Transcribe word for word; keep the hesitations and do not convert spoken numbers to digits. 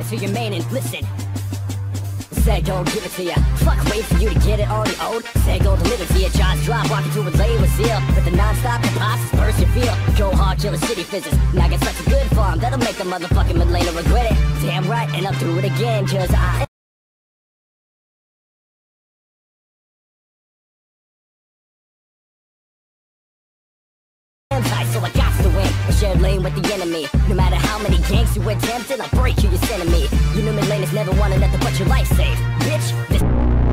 to your main and listen. Say go give it to ya. Fuck, wait for you to get it already owed. Say go deliver to ya. Jaws drop, walking through with lay with zeal. With the non-stop hip-hop, burst your feel. Go hard, kill the city physics. Now get such a good farm that'll make a motherfucking Midlaner regret it. Damn right, and I'll do it again, cause I so I got to win. A shared lane with the enemy. No matter how many gangs you attempt, I'll break you, you sending me. You know Midlaners never wanted nothing but your life saved. Bitch, this